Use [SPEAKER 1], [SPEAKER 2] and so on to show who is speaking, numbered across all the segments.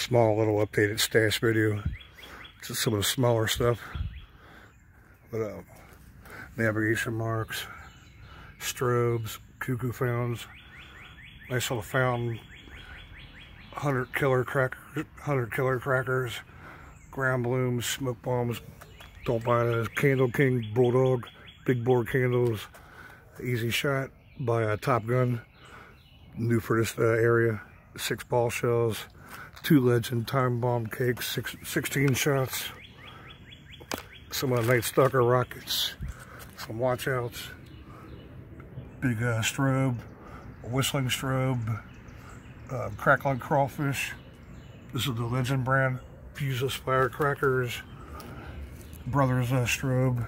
[SPEAKER 1] Small little updated stash video. Just some of the smaller stuff. But navigation marks, strobes, cuckoo fountains, nice little fountain, 100 killer crackers, ground blooms, smoke bombs. Don't buy those. Candle King Bulldog, big bore candles, easy shot by Top Gun, new for this area. 6 ball shells, 2 Legend time bomb cakes, 16 shots. Some of the Night Stalker rockets, some watch outs, big strobe, a whistling strobe, crackling crawfish. This is the Legend brand, fuseless firecrackers, Brothers strobe.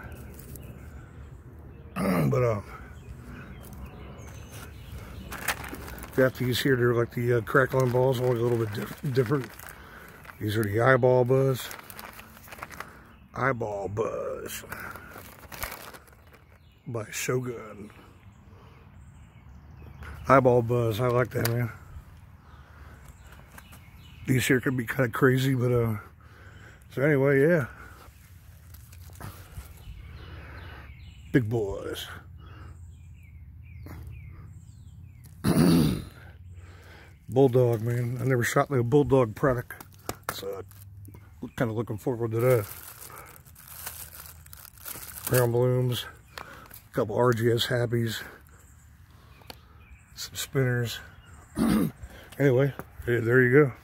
[SPEAKER 1] But got these here, they're like the crackling balls, only a little bit different. These are the eyeball buzz. Eyeball Buzz by Shogun. Eyeball Buzz, I like that, man. These here could be kind of crazy, but so anyway, yeah. Big boys. Bulldog, man. I never shot like a Bulldog product, so kind of looking forward to that. Ground blooms, a couple RGS Happies, some spinners. Anyway, there you go.